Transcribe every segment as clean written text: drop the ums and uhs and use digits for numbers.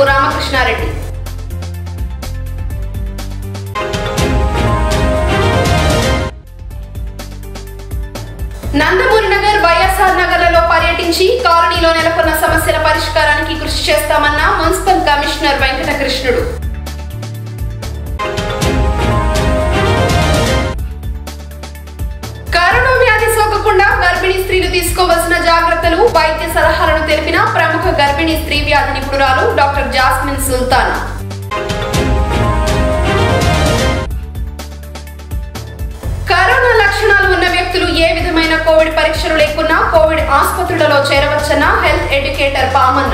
Ramakrishna Reddy. Nandamuri Nagar, YSR నగర్లలో పర్యటించి కాలనీలో నెలకొన్న సమస్యల పరిష్కారానికి కృషి చేస్తామన్న మున్సిపల్ కమిషనర్ వెంకటకృష్ణుడు. కరోనా వ్యాధి సోకకుండా గర్భిణీ స్త్రీలు తీసుకోవాల్సిన జాగ్రత్తలు, వైద్య సలహాలను తెలిపిన ప్రముఖ గర్భిణీ స్త్రీ వ్యాధి నిపుణురాలు డాక్టర్ జాస్మిన్ సుల్తానా. కరోనా లక్షణాలు ఉన్న వ్యక్తులు ఏ విధమైన కోవిడ్ పరీక్షలు లేకున్నా కోవిడ్ ఆసుపత్రులలో చేరవచ్చన్న health educator Pamanna.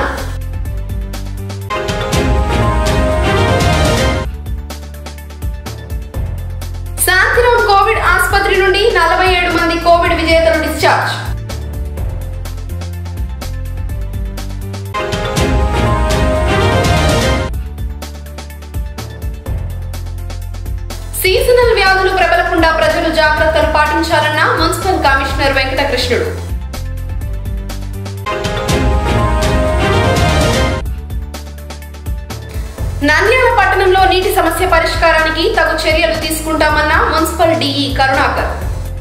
Shantiram Covid ఆసుపత్రి నుండి 47 మంది కోవిడ్ విజేతలు డిశ్చార్జ్. సీజనల్ వ్యాధులు ప్రబలకుండా ప్రజలు జాగ్రత్తలు పాటించాలన్న మున్సిపల్ కమిషనర్ వెంకటకృష్ణుడు. నంద్యాల పట్టణంలో నీటి సమస్య పరిష్కారానికి తగు చర్యలు తీసుకుంటామన్న మున్సిపల్ డిఈ కరుణాకర్.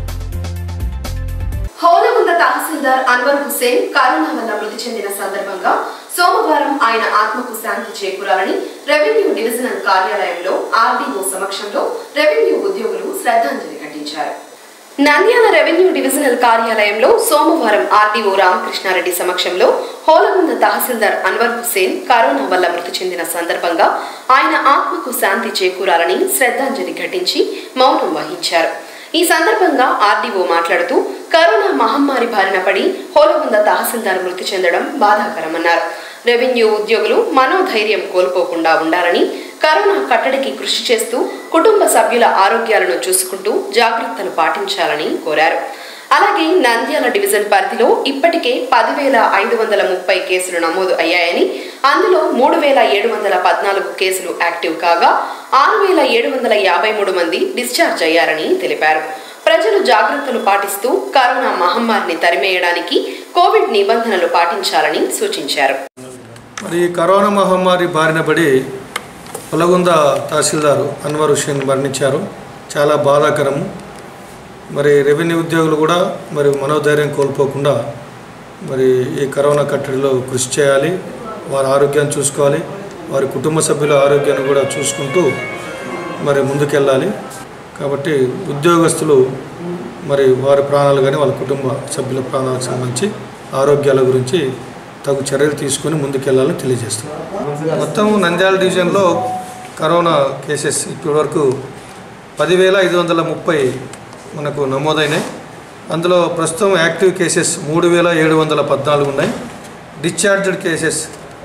హోలగుంద తహసీల్దార్ అన్వర్ హుస్సేన్ కరోనా వల్ల మృతి చెందిన సందర్భంగా సోమవారం ఆయన ఆత్మకు శాంతి చేకూరాలని రెవెన్యూ డివిజనల్ కార్యాలయంలో ఆర్డీఓ సమక్షంలో రెవెన్యూ ఉద్యోగులు శ్రద్ధాంజలి ఘటించారు. నంద్యాల రెవెన్యూ డివిజనల్ కార్యాలయంలో సోమవారం ఆర్డీఓ రామకృష్ణారెడ్డి సమక్షంలో హోలగుంద తహసీల్దార్ అన్వర్ హుస్సేన్ కరోనా వల్ల మృతి చెందిన సందర్భంగా ఆయన ఆత్మకు శాంతి చేకూరాలని శ్రద్ధాంజలి ఘటించి మౌనం వహించారు. ఈ సందర్భంగా ఆర్డీఓ మాట్లాడుతూ కరోనా మహమ్మారి బారిన పడి హోలగుంద తహసీల్దార్ మృతి చెందడం బాధాకరమన్నారు. రెవెన్యూ ఉద్యోగులు మనోధైర్యం కోల్పోకుండా ఉండాలని, కరోనా కట్టడికి కృషి చేస్తూ కుటుంబ సభ్యుల ఆరోగ్యాలను చూసుకుంటూ జాగ్రత్తలు పాటించాలని కోరారు. అలాగే నంద్యాల డివిజన్ పరిధిలో ఇప్పటికే 10,530 కేసులు నమోదు అయ్యాయని, అందులో 3,714 కేసులు యాక్టివ్ కాగా 6,753 మంది డిశ్చార్జ్ అయ్యారని తెలిపారు. ప్రజలు జాగ్రత్తలు పాటిస్తూ కరోనా మహమ్మారిని తరిమేయడానికి కోవిడ్ నిబంధనలు పాటించాలని సూచించారు. మరి కరోనా మహమ్మారి బారిన పడి హోలగుంద తహసీల్దారు అన్వర్ హుస్సేన్ మరణించారు. చాలా బాధాకరము. మరి రెవెన్యూ ఉద్యోగులు కూడా మరి మనోధైర్యం కోల్పోకుండా మరి ఈ కరోనా కట్టడిలో కృషి చేయాలి. వారి ఆరోగ్యాన్ని చూసుకోవాలి, వారి కుటుంబ సభ్యుల ఆరోగ్యాన్ని కూడా చూసుకుంటూ మరి ముందుకెళ్ళాలి. కాబట్టి ఉద్యోగస్తులు మరి వారి ప్రాణాలు కానీ వాళ్ళ కుటుంబ సభ్యుల ప్రాణాలకు సంబంధించి ఆరోగ్యాల గురించి తగు చర్యలు తీసుకొని ముందుకెళ్లాలని తెలియజేస్తాం. మొత్తం నంద్యాల డివిజన్లో కరోనా కేసెస్ ఇప్పటివరకు 10,530 మనకు నమోదైనాయి. అందులో ప్రస్తుతం యాక్టివ్ కేసెస్ 3,714 ఉన్నాయి. Discharged cases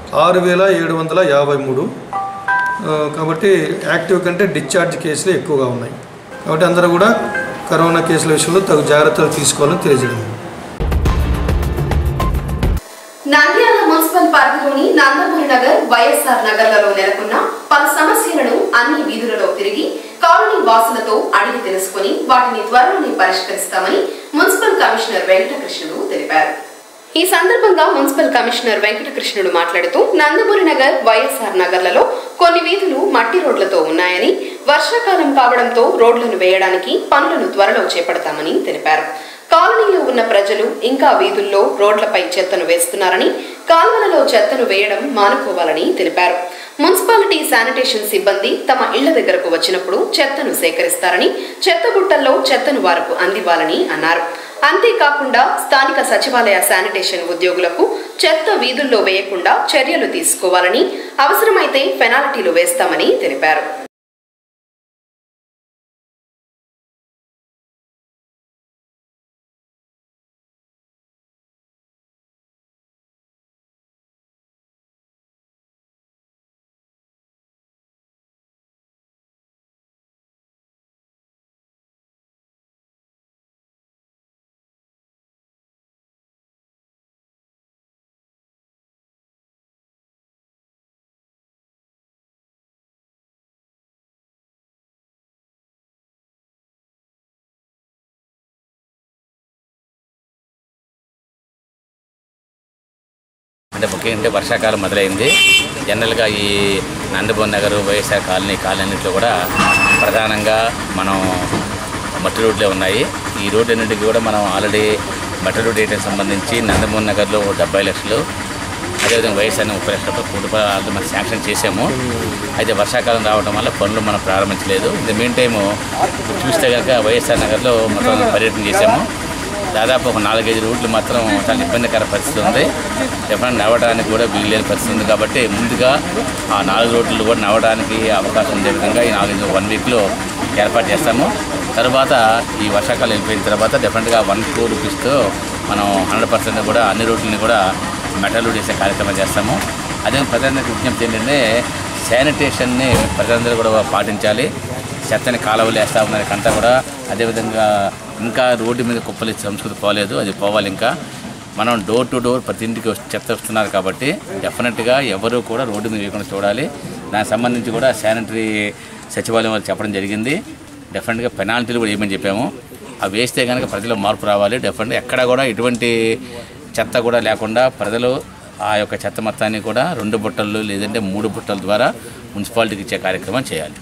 6,753. కాబట్టి యాక్టివ్ కంటే డిశ్చార్జ్ కేసులు ఎక్కువగా ఉన్నాయి. కాబట్టి అందరూ కూడా కరోనా కేసుల విషయంలో తగు జాగ్రత్తలు తీసుకోవాలని తెలియజేయడం. నంద్యాల మున్సిపల్ పరిధిలోని నందమూరి నగర్, వైఎస్ఆర్ నగర్లలో నెలకొన్న పలు సమస్యలను అన్ని వీధులలో తిరిగి కాలనీ వాసులతో అడిగి తెలుసుకుని వాటిని త్వరలోనే పరిష్కరిస్తామని మున్సిపల్ కమిషనర్ వెంకటకృష్ణుడు తెలిపారు. ఈ సందర్భంగా మున్సిపల్ కమిషనర్ వెంకటకృష్ణుడు మాట్లాడుతూ నందమూరి నగర్, వైఎస్ఆర్ నగర్లలో కొన్ని వీధులు మట్టి రోడ్లతో ఉన్నాయని, వర్షాకాలం కావడంతో రోడ్లను వేయడానికి పనులను త్వరలో చేపడతామని తెలిపారు. కాలనీలో ఉన్న ప్రజలు ఇంకా వీధుల్లో రోడ్లపై చెత్తను వేస్తున్నారని, కాల్వలలో చెత్తను వేయడం మానుకోవాలని తెలిపారు. మున్సిపాలిటీ శానిటేషన్ సిబ్బంది తమ ఇళ్ల దగ్గరకు వచ్చినప్పుడు చెత్తను సేకరిస్తారని, చెత్తబుట్టల్లో చెత్తను వారికి అందివ్వాలని అన్నారు. అంతేకాకుండా స్థానిక సచివాలయ శానిటేషన్ ఉద్యోగులకు చెత్త వీధుల్లో వేయకుండా చర్యలు తీసుకోవాలని, అవసరమైతే పెనాల్టీలు వేస్తామని తెలిపారు. అంటే ముఖ్యంగా వర్షాకాలం మొదలైంది. జనరల్గా ఈ నందమూరి నగర్ వైఎస్ఆర్ కాలనీలో కూడా ప్రధానంగా మనం మట్టి రోడ్లే ఉన్నాయి. ఈ రోడ్డు అన్నింటికి కూడా మనం ఆల్రెడీ మట్టి రోడ్ వేయడానికి సంబంధించి నందమూరి నగర్లో 70 లక్షలు, అదేవిధంగా వైఎస్ఆర్ 30 లక్షల కోటి రూపాయలు మనం శాంక్షన్ చేసాము. అయితే వర్షాకాలం రావడం వల్ల పనులు మనం ప్రారంభించలేదు. ఇన్ మెయిన్ టైము చూస్తే కనుక వైఎస్ఆర్ నగర్లో మొత్తం పర్యటన చేసాము. దాదాపు ఒక 4-5 రూట్లు మాత్రం చాలా ఇబ్బందికర పరిస్థితి ఉంది. ఎప్పుడైనా నడవడానికి కూడా వీల్లేని పరిస్థితి ఉంది. కాబట్టి ముందుగా ఆ 4 రోడ్లు కూడా నడవడానికి అవకాశం ఉండే విధంగా ఈ 1 వీక్లో ఏర్పాటు చేస్తాము. తర్వాత ఈ వర్షాకాలం వెళ్ళిపోయిన తర్వాత డెఫినెట్గా 1 crore రూపీస్తో మనం 100% కూడా అన్ని రోడ్లని కూడా మెటల్ రోడ్ వేసే కార్యక్రమం చేస్తాము. అదే ప్రజలందరికీ విజ్ఞప్తి ఏంటంటే శానిటేషన్ని ప్రజలందరూ కూడా పాటించాలి. చెత్తని కాలువలు వేస్తూ ఉన్నారంతా కూడా. అదేవిధంగా ఇంకా రోడ్డు మీద కుప్పలు సంస్కృతి పోలేదు, అది పోవాలి. ఇంకా మనం డోర్ టు డోర్ ప్రతి ఇంటికి చెత్త వస్తున్నారు కాబట్టి డెఫినెట్గా ఎవరు కూడా రోడ్డు మీద వేయకుండా చూడాలి. దానికి సంబంధించి కూడా శానిటరీ సచివాలయం వాళ్ళు చెప్పడం జరిగింది. డెఫినెట్గా పెనాల్టీలు కూడా ఏమని చెప్పాము. అవి వేస్తే కనుక ప్రజలు మార్పు రావాలి. డెఫినెట్గా ఎక్కడ కూడా ఎటువంటి చెత్త కూడా లేకుండా ప్రజలు ఆ యొక్క చెత్త మొత్తాన్ని కూడా 2 బుట్టలు లేదంటే 3 బుట్టల ద్వారా మున్సిపాలిటీకి ఇచ్చే కార్యక్రమం చేయాలి.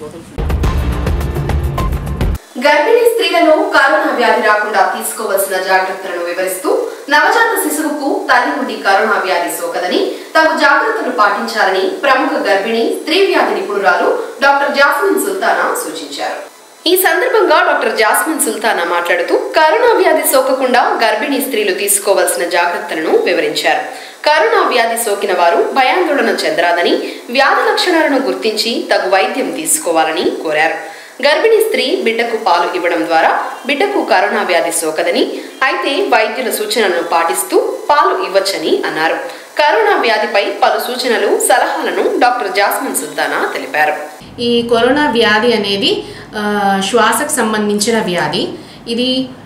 గర్భిణీ స్త్రీలలో కరోనా వ్యాధి రాకుండా తీసుకోవాల్సిన జాగ్రత్తలను వివరిస్తూ నవజాత శిశువుకు తల్లి నుండి కరోనా వ్యాధి సోకదని తగు జాగ్రత్తలు పాటించాలని ప్రముఖ గర్భిణీ స్త్రీ వ్యాధి నిపుణురాలు డాక్టర్ జాస్మిన్ సుల్తానా సూచించారు. ఈ సందర్భంగా డాక్టర్ జాస్మిన్ సుల్తానా మాట్లాడుతూ కరోనా వ్యాధి సోకకుండా గర్భిణీ స్త్రీలు తీసుకోవాల్సిన జాగ్రత్తలను వివరించారు. కరోనా వ్యాధి సోకిన వారు భయాందోళన చెందరాదని, వ్యాధి లక్షణాలను గుర్తించి తగు వైద్యం తీసుకోవాలని కోరారు. గర్భిణీ స్త్రీ బిడ్డకు పాలు ఇవ్వడం ద్వారా బిడ్డకు కరోనా వ్యాధి సోకదని, అయితే వైద్యుల సూచనలను పాటిస్తూ పాలు ఇవ్వచ్చని అన్నారు. కరోనా వ్యాధిపై పలు సూచనలు, సలహాలను డాక్టర్ జాస్మిన్ సుల్తానా తెలిపారు. ఈ కరోనా వ్యాధి అనేది శ్వాసకు సంబంధించిన వ్యాధి. ఇది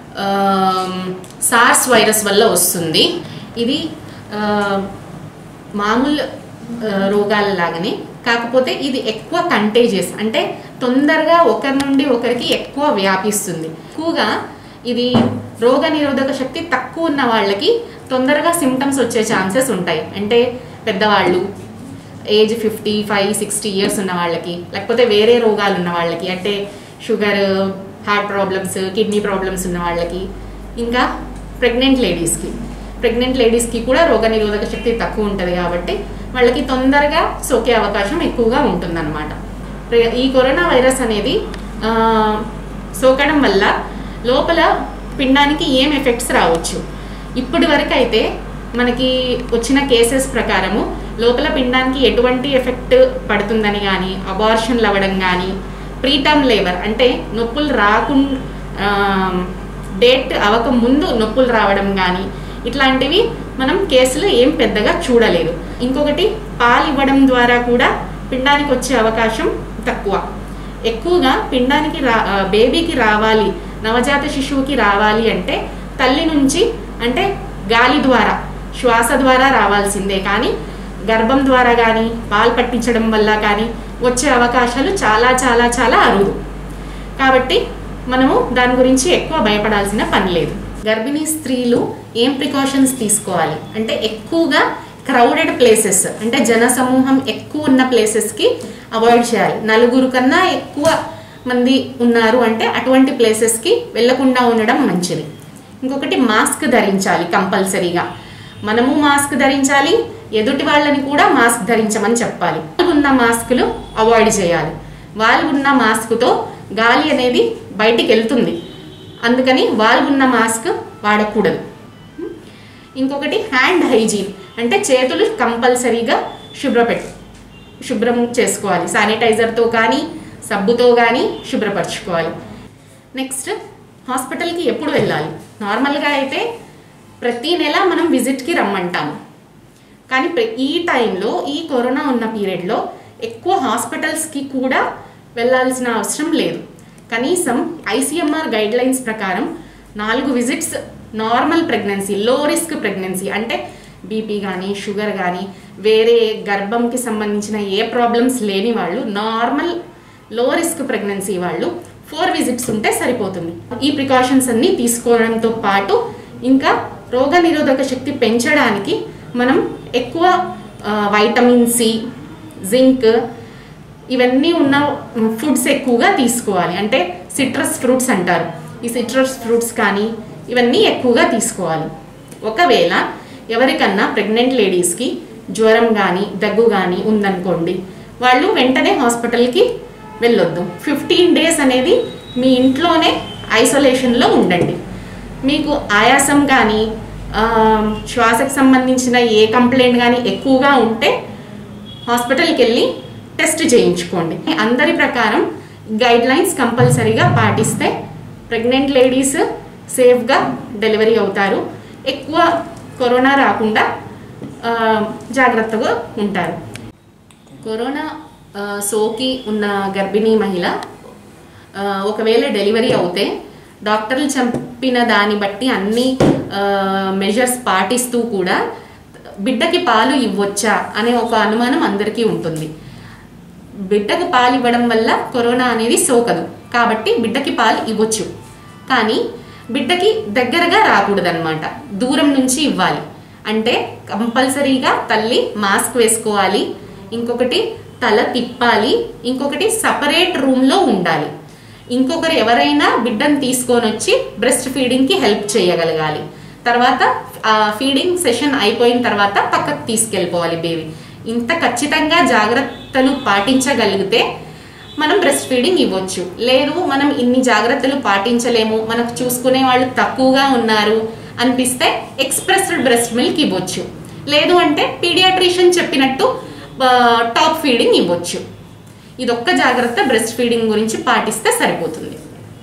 సార్స్ వైరస్ వల్ల వస్తుంది. ఇది మామూలు రోగాల లాగానే, కాకపోతే ఇది ఎక్కువ కంటేజియస్, అంటే తొందరగా ఒకరి నుండి ఒకరికి ఎక్కువ వ్యాపిస్తుంది. ఎక్కువగా ఇది రోగ నిరోధక శక్తి తక్కువ ఉన్న వాళ్ళకి తొందరగా సిమ్టమ్స్ వచ్చే ఛాన్సెస్ ఉంటాయి. అంటే పెద్దవాళ్ళు, ఏజ్ 55-60 ఇయర్స్ ఉన్న వాళ్ళకి, లేకపోతే వేరే రోగాలు ఉన్న వాళ్ళకి, అంటే sugar, heart problems, kidney problems ఉన్న వాళ్ళకి, ఇంకా ప్రెగ్నెంట్ లేడీస్కి కూడా రోగ నిరోధక శక్తి తక్కువ ఉంటుంది. కాబట్టి వాళ్ళకి తొందరగా సోకే అవకాశం ఎక్కువగా ఉంటుందన్నమాట. ఈ కరోనా వైరస్ అనేది సోకడం వల్ల లోపల పిండానికి ఏం ఎఫెక్ట్స్ రావచ్చు. ఇప్పటి వరకు అయితే మనకి వచ్చిన కేసెస్ ప్రకారము లోపల పిండానికి ఎటువంటి ఎఫెక్ట్ పడుతుందని కానీ, అబార్షన్లు అవ్వడం కానీ, ప్రీటర్మ్ లేబర్ అంటే నొప్పులు రాకుండా డేట్ అవ్వక ముందు నొప్పులు రావడం కానీ, ఇట్లాంటివి మనం కేసులు ఏం పెద్దగా చూడలేదు. ఇంకొకటి పాలు ఇవ్వడం ద్వారా కూడా పిండానికి వచ్చే అవకాశం తక్కువ. ఎక్కువగా పిండానికి బేబీకి రావాలి, నవజాత శిశువుకి రావాలి అంటే తల్లి నుంచి, అంటే గాలి ద్వారా, శ్వాస ద్వారా రావాల్సిందే. కానీ గర్భం ద్వారా కానీ, పాలు పట్టించడం వల్ల కానీ వచ్చే అవకాశాలు చాలా చాలా చాలా అరుదు. కాబట్టి మనము దాని గురించి ఎక్కువ భయపడాల్సిన పని లేదు. గర్భిణీ స్త్రీలు ఏం ప్రికాషన్స్ తీసుకోవాలి అంటే, ఎక్కువగా క్రౌడెడ్ ప్లేసెస్, అంటే జన సమూహం ఎక్కువ ఉన్న ప్లేసెస్కి అవాయిడ్ చేయాలి. 4 కన్నా ఎక్కువ మంది ఉన్నారు అంటే అటువంటి ప్లేసెస్కి వెళ్లకుండా ఉండడం మంచిది. ఇంకొకటి మాస్క్ ధరించాలి కంపల్సరీగా. మనము మాస్క్ ధరించాలి, ఎదుటి వాళ్ళని కూడా మాస్క్ ధరించమని చెప్పాలి. ఉన్న మాస్కులు అవాయిడ్ చేయాలి. వాళ్ళు ఉన్న మాస్క్తో గాలి అనేది బయటికి వెళ్తుంది, అందుకని వాళ్ళు ఉన్న మాస్క్ వాడకూడదు. ఇంకొకటి హ్యాండ్ హైజీన్, అంటే చేతులు కంపల్సరీగా శుభ్రం చేసుకోవాలి. శానిటైజర్తో కానీ సబ్బుతో కానీ శుభ్రపరచుకోవాలి. నెక్స్ట్, హాస్పిటల్కి ఎప్పుడు వెళ్ళాలి? నార్మల్గా అయితే ప్రతి నెల మనం విజిట్కి రమ్మంటాము. కానీ ఈ టైంలో, ఈ కరోనా ఉన్న పీరియడ్లో ఎక్కువ హాస్పిటల్స్కి కూడా వెళ్ళాల్సిన అవసరం లేదు. కనీసం ICMR గైడ్లైన్స్ ప్రకారం 4 visits normal pregnancy, low risk pregnancy, అంటే బీపీ కానీ, షుగర్ కానీ, వేరే గర్భంకి సంబంధించిన ఏ ప్రాబ్లమ్స్ లేని వాళ్ళు, నార్మల్ లో రిస్క్ ప్రెగ్నెన్సీ వాళ్ళు 4 విజిట్స్ ఉంటే సరిపోతుంది. ఈ ప్రికాషన్స్ అన్నీ తీసుకోవడంతో పాటు ఇంకా రోగ నిరోధక శక్తి పెంచడానికి మనం ఎక్కువ వైటమిన్ C, జింక్ ఇవన్నీ ఉన్న ఫుడ్స్ ఎక్కువగా తీసుకోవాలి. అంటే సిట్రస్ ఫ్రూట్స్ అంటారు. ఈ సిట్రస్ ఫ్రూట్స్ కానీ ఇవన్నీ ఎక్కువగా తీసుకోవాలి. ఒకవేళ ఎవరికన్నా ప్రెగ్నెంట్ లేడీస్కి జ్వరం కానీ దగ్గు కానీ ఉందనుకోండి, వాళ్ళు వెంటనే హాస్పిటల్కి వెళ్ళొద్దు. 15 days అనేది మీ ఇంట్లోనే ఐసోలేషన్లో ఉండండి. మీకు ఆయాసం కానీ శ్వాసకు సంబంధించిన ఏ కంప్లైంట్ కానీ ఎక్కువగా ఉంటే హాస్పిటల్కి వెళ్ళి టెస్ట్ చేయించుకోండి. అందరి ప్రకారం గైడ్లైన్స్ కంపల్సరీగా పాటిస్తే ప్రెగ్నెంట్ లేడీస్ సేఫ్గా డెలివరీ అవుతారు. ఎక్కువ కరోనా రాకుండా జాగ్రత్తగా ఉంటారు. కరోనా సోకి ఉన్న గర్భిణీ మహిళ ఒకవేళ డెలివరీ అవుతే డాక్టర్లు చెప్పిన దాన్ని బట్టి అన్ని మెజర్స్ పాటిస్తూ కూడా బిడ్డకి పాలు ఇవ్వచ్చా అనే ఒక అనుమానం అందరికీ ఉంటుంది. బిడ్డకు పాలు ఇవ్వడం వల్ల కరోనా అనేది సోకదు, కాబట్టి బిడ్డకి పాలు ఇవ్వచ్చు. కానీ బిడ్డకి దగ్గరగా రాకూడదన్నమాట, దూరం నుంచి ఇవ్వాలి. అంటే కంపల్సరీగా తల్లి మాస్క్ వేసుకోవాలి, ఇంకొకటి తల తిప్పాలి, ఇంకొకటి సపరేట్ రూమ్లో ఉండాలి. ఇంకొకరు ఎవరైనా బిడ్డను తీసుకొని వచ్చి బ్రెస్ట్ ఫీడింగ్కి హెల్ప్ చేయగలగాలి. తర్వాత ఫీడింగ్ సెషన్ అయిపోయిన తర్వాత పక్కకు తీసుకెళ్ళిపోవాలి బేబీ. ఇంత ఖచ్చితంగా జాగ్రత్తలు పాటించగలిగితే మనం బ్రెస్ట్ ఫీడింగ్ ఇవ్వచ్చు. లేదు మనం ఇన్ని జాగ్రత్తలు పాటించలేము, మనకు చూసుకునే వాళ్ళు తక్కువగా ఉన్నారు అనిపిస్తే ఎక్స్ప్రెస్డ్ బ్రెస్ట్ మిల్క్ ఇవ్వచ్చు. లేదు అంటే పీడియాట్రిషియన్ చెప్పినట్టు టాప్ ఫీడింగ్ ఇవ్వచ్చు. ఇదొక్క జాగ్రత్త బ్రెస్ట్ ఫీడింగ్ గురించి పాటిస్తే సరిపోతుంది.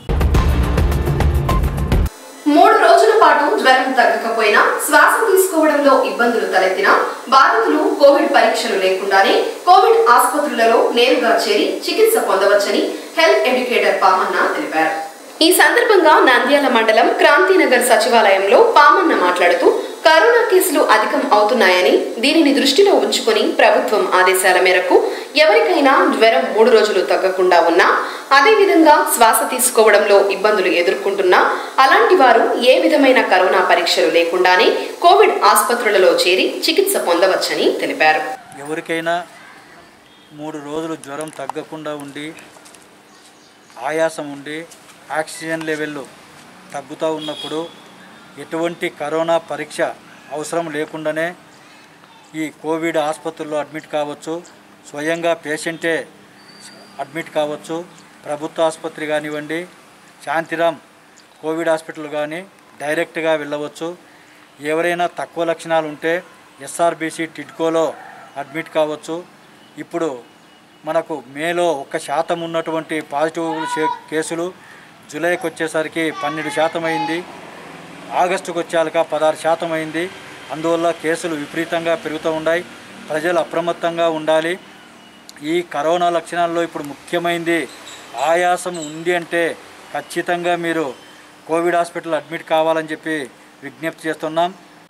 3 రోజుల పాటు జ్వరం తగ్గకపోయినా శ్వాస తీసుకోవడంలో ఇబ్బందులు తలెత్తినా బాధితులు కోవిడ్ పరీక్షలు లేకుండానే కోవిడ్ ఆసుపత్రులలో నేరుగా చేరి చికిత్స పొందవచ్చని హెల్త్ ఎడ్యుకేటర్ పామన్న తెలిపారు. ఈ సందర్భంగా నంద్యాల మండలం క్రాంతినగర్ సచివాలయంలో పామన్న మాట్లాడుతూ కరోనా కేసులు అధికం అవుతున్నాయని, దీనిని దృష్టిలో ఉంచుకొని ప్రభుత్వం ఆదేశాల మేరకు ఎవరికైనా జ్వరం 3 రోజులు తగ్గకుండా ఉన్నా, అదేవిధంగా శ్వాస తీసుకోవడంలో ఇబ్బందులు ఎదుర్కొంటున్నా అలాంటి వారు ఏ విధమైన కరోనా పరీక్షలు లేకుండానే కోవిడ్ ఆసుపత్రులలో చేరి చికిత్స పొందవచ్చని తెలిపారు. ఎవరికైనా 3 రోజులు జ్వరం తగ్గకుండా ఉండి, ఆయాసం ఉండి, ఆక్సిజన్ లెవెల్లు తగ్గుతూ ఉన్నప్పుడు ఎటువంటి కరోనా పరీక్ష అవసరం లేకుండానే ఈ కోవిడ్ ఆసుపత్రుల్లో అడ్మిట్ కావచ్చు. స్వయంగా పేషెంటే అడ్మిట్ కావచ్చు. ప్రభుత్వ ఆసుపత్రి కానివ్వండి, శాంతిరామ్ కోవిడ్ హాస్పిటల్ కానీ డైరెక్ట్గా వెళ్ళవచ్చు. ఎవరైనా తక్కువ లక్షణాలు ఉంటే ఎస్ఆర్బీసీ టిడ్కోలో అడ్మిట్ కావచ్చు. ఇప్పుడు మనకు మేలో 1% ఉన్నటువంటి పాజిటివ్ కేసులు జూలైకి వచ్చేసరికి 12% అయింది. ఆగస్టుకు వచ్చాక 16% అయింది. అందువల్ల కేసులు విపరీతంగా పెరుగుతూ ఉన్నాయి. ప్రజలు అప్రమత్తంగా ఉండాలి. ఈ కరోనా లక్షణాల్లో ఇప్పుడు ముఖ్యమైనది ఆయాసం ఉంది అంటే ఖచ్చితంగా మీరు కోవిడ్ హాస్పిటల్ అడ్మిట్ కావాలని చెప్పి విజ్ఞప్తి చేస్తున్నాం.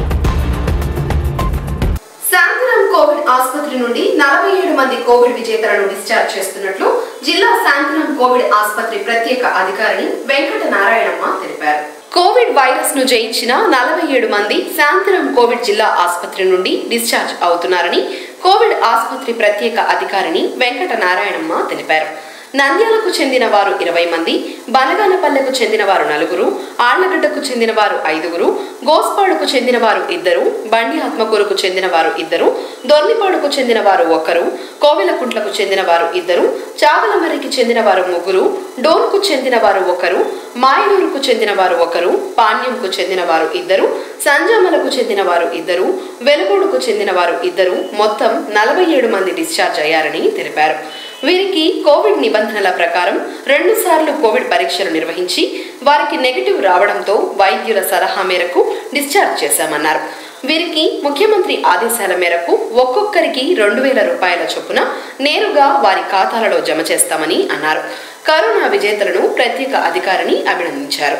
శాంతిరామ్ కోవిడ్ ఆసుపత్రి నుండి 47 మంది కోవిడ్ విజేతలను డిశ్చార్జ్ చేస్తున్నట్లు జిల్లా శాంతిరామ్ కోవిడ్ ఆసుపత్రి ప్రత్యేక అధికారిని వెంకట నారాయణమ్మ తెలిపారు. కోవిడ్ వైరస్ ను జయించిన 47 మంది శాంతిరామ్ కోవిడ్ జిల్లా ఆసుపత్రి నుండి డిశ్చార్జ్ అవుతున్నారని కోవిడ్ ఆసుపత్రి ప్రత్యేక అధికారిని వెంకట నారాయణమ్మ తెలిపారు. నంద్యాలకు చెందిన వారు 20 మంది, బనగానపల్లెకు చెందిన వారు 4, ఆళ్లగడ్డకు చెందిన వారు 5, గోస్పాడుకు చెందిన వారు 2, బండి ఆత్మకూరుకు చెందిన వారు 2, దొర్నిపాడుకు చెందిన వారు 1, కోవిలకుంట్లకు చెందిన వారు 2, చాగలమర్రికి చెందిన వారు 3, డోన్కు చెందిన వారు 1, మాయనూరుకు చెందిన వారు 1, పాణ్యంకు చెందిన వారు 2, సంజామలకు చెందిన వారు 2, వెలుగోడుకు చెందిన వారు 2, మొత్తం 47 మంది డిశ్చార్జ్ అయ్యారని తెలిపారు. వీరికి కోవిడ్ నిబంధనల ప్రకారం 2 సార్లు కోవిడ్ పరీక్షలు నిర్వహించి వారికి నెగటివ్ రావడంతో వైద్యుల సలహా మేరకు డిశ్చార్జ్ చేశామన్నారు. వీరికి ముఖ్యమంత్రి ఆదేశాల మేరకు ఒక్కొక్కరికి 2,000 రూపాయల చొప్పున నేరుగా వారి ఖాతాలలో జమ చేస్తామని అన్నారు. కరోనా విజేతలను ప్రత్యేక అధికారిని అభినందించారు.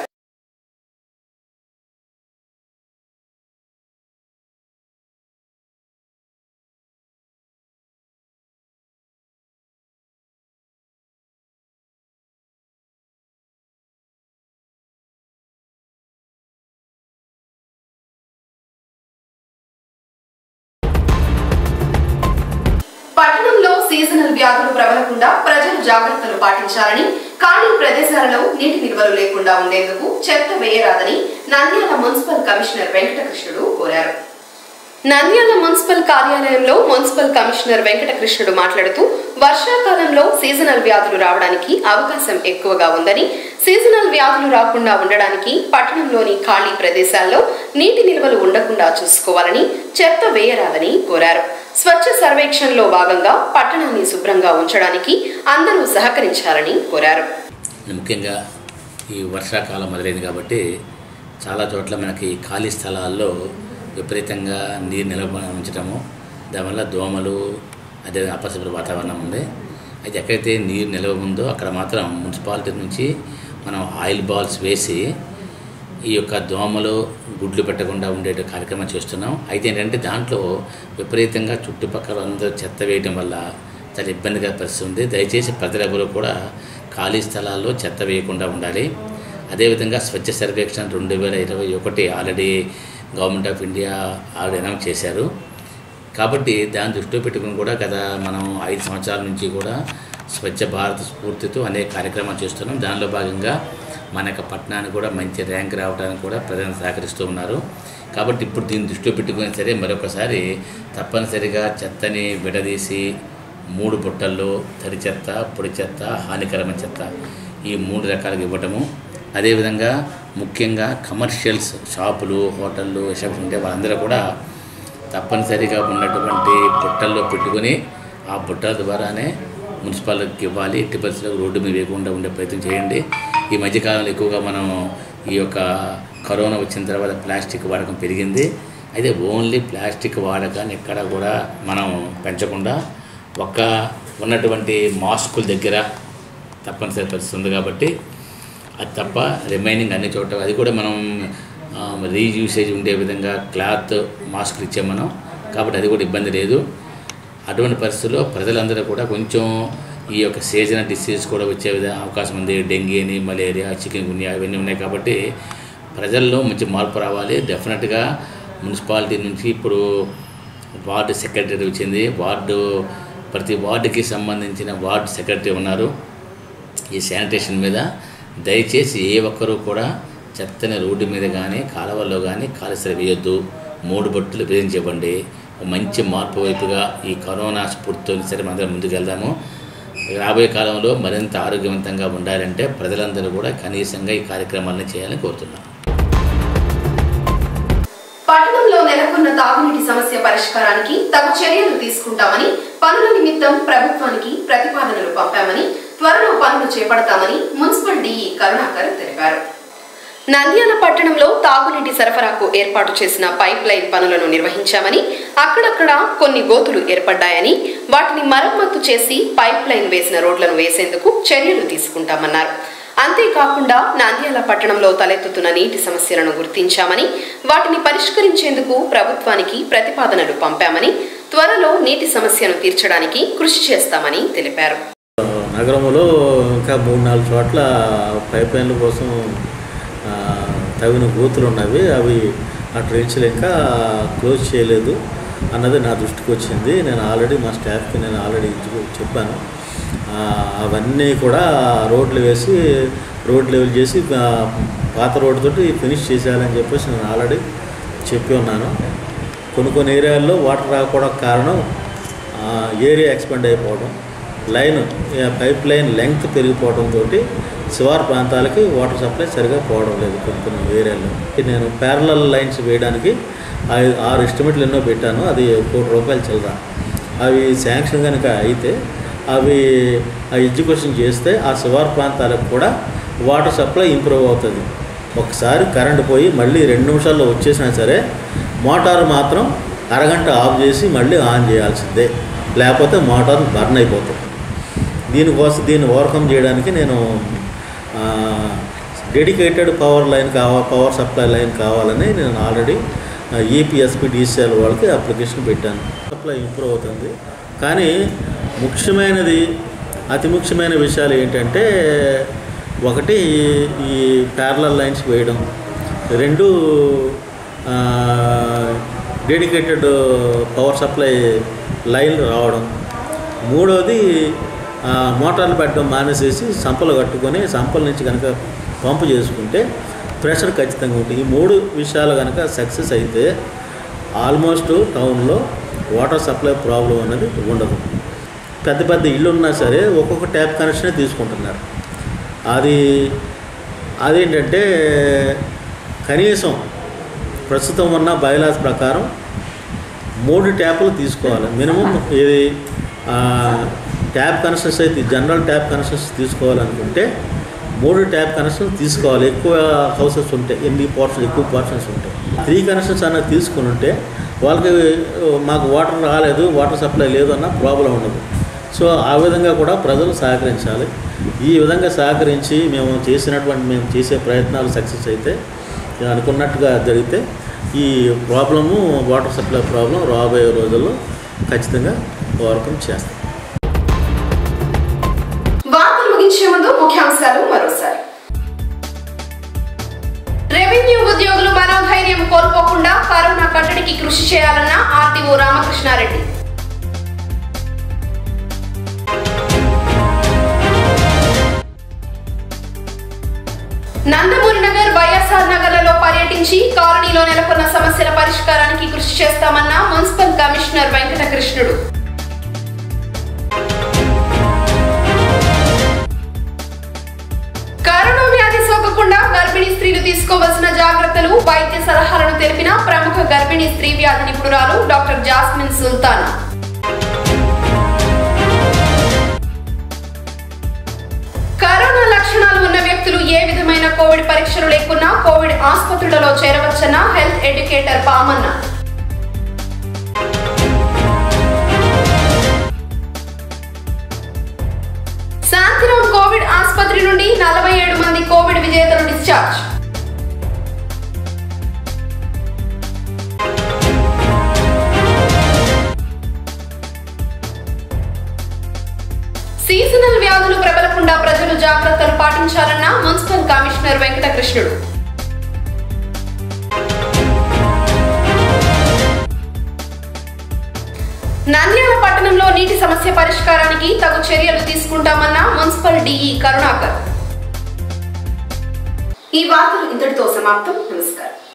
పట్టణంలో వ్యాధులు ప్రబలకుండా ప్రజలు జాగ్రత్తలు పాటించాలని, ఖాళీ ప్రదేశాలలో నీటి నిల్వలు లేకుండా ఉండేందుకు చెత్త వేయరాదని నంద్యాల మున్సిపల్ కమిషనర్ వెంకటకృష్ణుడు కోరారు. నంద్యాల మున్సిపల్ కార్యాలయంలో మున్సిపల్ కమిషనర్ వెంకటకృష్ణుడు మాట్లాడుతూ వర్షాకాలంలో సీజనల్ వ్యాధులు రావడానికి అవకాశం ఎక్కువగా ఉందని, సీజనల్ వ్యాధులు రాకుండా ఉండడానికి పట్టణంలోని ఖాళీ ప్రదేశాల్లో నీటి నిల్వలు ఉండకుండా చూసుకోవాలని, చెత్త వేయరాదని కోరారు. స్వచ్ఛ సర్వేక్షణలో భాగంగా పట్టణాన్ని శుభ్రంగా ఉంచడానికి అందరూ సహకరించాలని కోరారు. ముఖ్యంగా ఈ వర్షాకాలం మొదలైంది కాబట్టి చాలా చోట్ల మనకి ఖాళీ స్థలాల్లో విపరీతంగా నీరు నిల్వ ఉంచడము, దానివల్ల దోమలు, అదే అపరిశుభ్ర వాతావరణం ఉంది. అయితే ఎక్కడైతే నీరు నిల్వ ఉందో అక్కడ మాత్రం మున్సిపాలిటీ నుంచి మనం ఆయిల్ బాల్స్ వేసి ఈ యొక్క దోమలు గుడ్లు పెట్టకుండా ఉండే కార్యక్రమం చేస్తున్నాం. అయితే ఏంటంటే దాంట్లో విపరీతంగా చుట్టుపక్కల అందరూ చెత్త వేయడం వల్ల చాలా ఇబ్బందిగా పరిస్థితుంది. దయచేసి ప్రజలెవరూ కూడా ఖాళీ స్థలాల్లో చెత్త వేయకుండా ఉండాలి. అదేవిధంగా Swachh Survekshan 2021 already government of India already announce చేశారు. కాబట్టి దాన్ని దృష్టిలో పెట్టుకుని కూడా గత మనం 5 సంవత్సరాల నుంచి కూడా స్వచ్ఛ భారత్ స్ఫూర్తితో అనేక కార్యక్రమాలు చేస్తున్నాం. దానిలో భాగంగా మన యొక్క పట్టణానికి కూడా మంచి ర్యాంక్ రావడానికి కూడా ప్రజలు సహకరిస్తూ ఉన్నారు. కాబట్టి ఇప్పుడు దీన్ని దృష్టిలో పెట్టుకుని సరే మరొకసారి తప్పనిసరిగా చెత్తని విడదీసి 3 బుట్టల్లో తడి చెత్త, పొడి చెత్త, హానికరమైన చెత్త ఈ 3 రకాలుగా ఇవ్వటము. అదేవిధంగా ముఖ్యంగా కమర్షియల్స్ షాపులు, హోటళ్ళు, రిసెప్షన్ ఉంటే వాళ్ళందరూ కూడా తప్పనిసరిగా ఉన్నటువంటి బుట్టల్లో పెట్టుకుని ఆ బుట్టల ద్వారానే మున్సిపాలిటీకి ఇవ్వాలి. ఎట్టి పరిస్థితుల్లో రోడ్డు మీద వేయకుండా ఉండే ప్రయత్నం చేయండి. ఈ మధ్యకాలంలో ఎక్కువగా మనం ఈ యొక్క కరోనా వచ్చిన తర్వాత ప్లాస్టిక్ వాడకం పెరిగింది. అయితే ఓన్లీ ప్లాస్టిక్ వాడకాన్ని ఎక్కడ కూడా మనం పెంచకుండా ఒక్క ఉన్నటువంటి మాస్కుల దగ్గర తప్పనిసరి పరిస్థితి ఉంది కాబట్టి అది తప్ప రిమైనింగ్ అన్ని చోట్ల అది కూడా మనం రీయూసేజ్ ఉండే విధంగా క్లాత్ మాస్కులు ఇచ్చాం మనం. కాబట్టి అది కూడా ఇబ్బంది లేదు. అటువంటి పరిస్థితుల్లో ప్రజలందరూ కూడా కొంచెం ఈ యొక్క సీజనల్ డిసీజ్ కూడా వచ్చే అవకాశం ఉంది. డెంగీ అని, మలేరియా, చికెన్ గున్యా ఇవన్నీ ఉన్నాయి. కాబట్టి ప్రజల్లో మంచి మార్పు రావాలి. డెఫినెట్గా మున్సిపాలిటీ నుంచి ఇప్పుడు వార్డు సెక్రటరీ వచ్చింది. ప్రతి వార్డుకి సంబంధించిన వార్డు సెక్రటరీ ఉన్నారు. ఈ శానిటేషన్ మీద దయచేసి ఏ ఒక్కరూ కూడా చెత్తని రోడ్డు మీద కానీ కాలువల్లో కానీ కాలుసరి వేయొద్దు. 3 బొట్టులు విధించవ్వండి. మంచి మార్పు వైపుగా ఈ కరోనా స్ఫూర్తితో సరే మనం ముందుకు వెళ్దాము. రాబోయే కాలంలో మరింత ఆరోగ్యవంతంగా ఉండాలంటే ప్రజలందరూ కూడా కనీసంగా ఈ కార్యక్రమాలను చేయాలని కోరుతున్నాను. పట్టణంలో నెలకొన్న తాగునీటి సమస్య పరిష్కారానికి తగు చర్యలు తీసుకుంటామని, పనుల నిమిత్తం ప్రభుత్వానికి ప్రతిపాదనలు పంపామని, త్వరలో పనులు చేపడతామని మున్సిపల్ డీఈ కరుణాకర్ తెలిపారు. నంద్యాల పట్టణంలో తాగునీటి సరఫరాకు ఏర్పాటు చేసిన పైప్ లైన్ పనులను నిర్వహించామని, అక్కడక్కడ కొన్ని గోతులు ఏర్పడ్డాయని, వాటిని మరమ్మతు చేసి పైప్ లైన్ వేసిన రోడ్లను వేసేందుకు చర్యలు తీసుకుంటామన్నారు. అంతేకాకుండా నంద్యాల పట్టణంలో తలెత్తుతున్న నీటి సమస్యలను గుర్తించామని, వాటిని పరిష్కరించేందుకు ప్రభుత్వానికి ప్రతిపాదనలు పంపామని, త్వరలో నీటి సమస్యను తీర్చడానికి కృషి చేస్తామని తెలిపారు. నగరంలో ఇంకా 3-4 చోట్ల పైప్ లైన్ల కోసం తగిన గోతులు ఉన్నవి. అవి ఆ ట్రైన్స్లు ఇంకా క్లోజ్ చేయలేదు అన్నది నా దృష్టికి వచ్చింది. నేను ఆల్రెడీ మా స్టాఫ్కి చెప్పాను. అవన్నీ కూడా రోడ్లు వేసి రోడ్ లెవెల్ చేసి పాత రోడ్డుతోటి ఫినిష్ చేసేయాలని చెప్పేసి నేను ఆల్రెడీ చెప్పి ఉన్నాను. కొన్ని ఏరియాల్లో వాటర్ రాకపోవడం కారణం ఏరియా ఎక్స్పెండ్ అయిపోవడం, పైప్ లైన్ లెంగ్త్ పెరిగిపోవడంతో శివారు ప్రాంతాలకి వాటర్ సప్లై సరిగా పోవడం లేదు. కొన్ని ఏరియాల్లో నేను ప్యారలల్ లైన్స్ వేయడానికి 6 ఎస్టిమేట్లు ఎన్నో పెట్టాను. అది ₹1 కోటి చిల్లర. అవి శాంక్షన్ కనుక అయితే అవి ఎడ్యుకేషన్ చేస్తే ఆ శివారు ప్రాంతాలకు కూడా వాటర్ సప్లై ఇంప్రూవ్ అవుతుంది. ఒకసారి కరెంటు పోయి మళ్ళీ 2 నిమిషాల్లో వచ్చేసినా సరే మోటార్ మాత్రం అరగంట ఆఫ్ చేసి మళ్ళీ ఆన్ చేయాల్సిందే, లేకపోతే మోటార్ బర్న్ అయిపోతుంది. దీన్ని ఓవర్కమ్ చేయడానికి నేను డెడికేటెడ్ పవర్ సప్లై లైన్ కావాలని నేను ఆల్రెడీ EPSPDCL వాళ్ళకి అప్లికేషన్ పెట్టాను. సప్లై ఇంప్రూవ్ అవుతుంది. కానీ అతి ముఖ్యమైన విషయాలు ఏంటంటే, ఒకటి ఈ ప్యారలల్ లైన్స్ వేయడం, 2 డెడికేటెడ్ పవర్ సప్లై లైన్లు రావడం, మూడోది మోటార్లు పెట్టడం మానేసేసి సంపలు కట్టుకొని సంపల నుంచి కనుక పంపు చేసుకుంటే ప్రెషర్ ఖచ్చితంగా ఉంటుంది. ఈ 3 విషయాలు కనుక సక్సెస్ అయితే ఆల్మోస్ట్ టౌన్లో వాటర్ సప్లై ప్రాబ్లం అనేది ఉండదు. పెద్ద పెద్ద ఇళ్ళు ఉన్నా సరే ఒక్కొక్క ట్యాప్ కనెక్షనే తీసుకుంటున్నారు. అదేంటంటే కనీసం ప్రస్తుతం ఉన్న బైలాస్ ప్రకారం 3 ట్యాపులు తీసుకోవాలి మినిమం. ఇది ట్యాప్ కనెక్షన్స్ అయితే జనరల్ ట్యాప్ కనెక్షన్స్ తీసుకోవాలనుకుంటే 3 ట్యాప్ కనెక్షన్స్ తీసుకోవాలి. ఎక్కువ హౌసెస్ ఉంటాయి, ఎక్కువ పోర్షన్స్ ఉంటాయి. 3 కనెక్షన్స్ అన్నది తీసుకుని ఉంటే వాళ్ళకి మాకు వాటర్ రాలేదు, వాటర్ సప్లై లేదు అన్న ప్రాబ్లం ఉండదు. సో ఆ విధంగా కూడా ప్రజలు సహకరించాలి. ఈ విధంగా సహకరించి మేము చేసే ప్రయత్నాలు సక్సెస్ అయితే అనుకున్నట్టుగా జరిగితే ఈ ప్రాబ్లము వాటర్ సప్లై ప్రాబ్లం రాబోయే రోజుల్లో ఖచ్చితంగా ఓవర్కమ్ చేస్తాం. వార్తలు ముగించే ముందు ముఖ్యాంశాలు మరోసారి. రెవెన్యూ ఉద్యోగులు మనోధైర్యం కోల్పోకుండా కరోనా కట్టడికి కృషి చేయాలన్న ఆర్టీఓ రామకృష్ణారెడ్డి. నందమూరి నగర్, వైఎస్ఆర్ నగర్లలో పర్యటించి కాలనీలో నెలకొన్న సమస్యల పరిష్కారానికి కృషి చేస్తామన్న మున్సిపల్ కమిషనర్ వెంకటకృష్ణుడు. కరోనా వ్యాధి సోకకుండా గర్భిణీ స్త్రీలు తీసుకోవాల్సిన జాగ్రత్తలు, వైద్య సలహాలను తెలిపిన ప్రముఖ గర్భిణీ స్త్రీ వ్యాధి నిపుణురాలు డాక్టర్ జాస్మిన్ సుల్తానా. కరోనా లక్షణాలు ఉన్న వ్యక్తులు ఏ విధమైన కోవిడ్ పరీక్షలు లేకున్నా కోవిడ్ ఆసుపత్రులలో చేరవచ్చన్న health educator Pamanna. Shantiram Covid ఆసుపత్రి నుండి 47 మంది కోవిడ్ విజేతలు డిశ్చార్జ్. సీజనల్ వ్యాధులు ప్రబలకుండా ప్రజలు జాగ్రత్తలు పాటించాలన్న మున్సిపల్ కమిషనర్ వెంకటకృష్ణుడు. నంద్యాల పట్టణంలో నీటి సమస్య పరిష్కారానికి తగు చర్యలు తీసుకుంటామన్న మున్సిపల్ డిఈ కరుణాకర్. ఈ వార్తలు ఇంతటితో సమాప్తం. నమస్కారం.